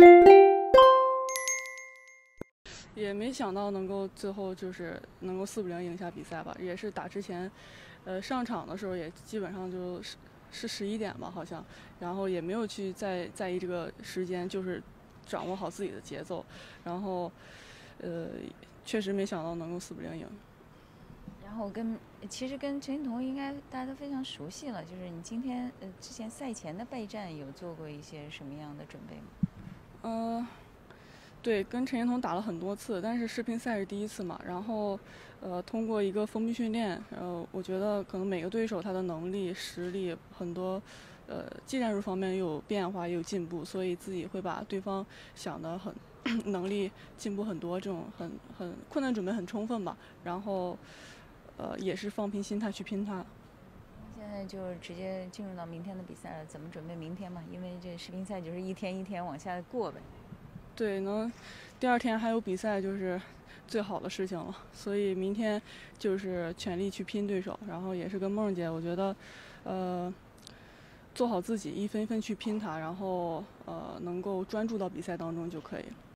也没想到能够最后就是能够4-0赢下比赛吧，也是打之前，上场的时候也基本上就是11点吧好像，然后也没有去在意这个时间，就是掌握好自己的节奏，然后，确实没想到能够4-0赢。 然后其实跟陈欣彤应该大家都非常熟悉了，就是你今天之前赛前的备战有做过一些什么样的准备吗？ 嗯，对，跟陈欣彤打了很多次，但是世乒赛是第一次嘛。然后，通过一个封闭训练，我觉得可能每个对手他的能力、实力很多，技战术方面又有变化，也有进步，所以自己会把对方想的很能力进步很多，这种很困难准备很充分吧。然后，也是放平心态去拼它。 现在就直接进入到明天的比赛了，怎么准备明天嘛？因为这世乒赛就是一天一天往下过呗。 对，第二天还有比赛就是最好的事情了，所以明天就是全力去拼对手，然后也是跟梦姐，我觉得，呃，做好自己，一分一分去拼它，然后能够专注到比赛当中就可以了。